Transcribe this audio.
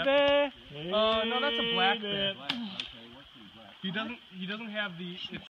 No, that's a black bear. He doesn't have the.